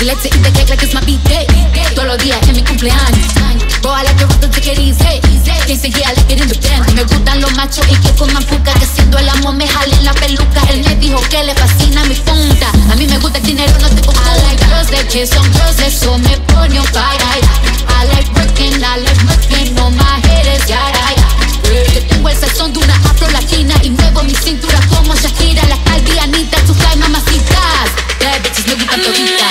like to eat the cake like it's my birthday. Todos los días es mi cumpleaños. Go I like it rough, don't take it easy. They say yeah, I like it in the band. Me gustan los machos y que coman fuca, que siendo el amo me jalen la peluca. Él me dijo que le fascina mi punta. A mí me gusta el dinero, no te confunda. I like girls that kiss on girls, eso me pone on fire. I like working, no my head is yara. Yo tengo el sazón de una afro latina y muevo mi cintura como Shakira. La calvi Anitta, tu fly mamacitas. Bad bitches me gustan toditas.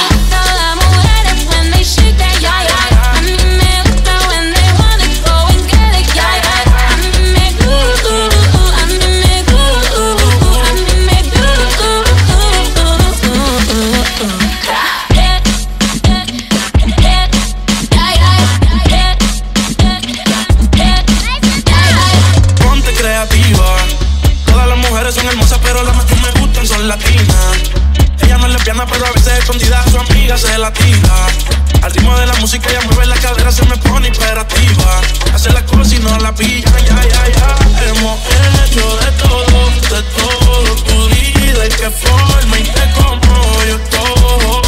Son hermosas, pero las más que me gustan son latinas. Ella no es lesbiana, pero a veces escondida su amiga se la tira. Al ritmo de la música ella mueve la cadera, se me pone imperativa. Hace las cosas y no la pillan, ya. Hemos hecho de todo. Tú di de qué forma y te como yo todo.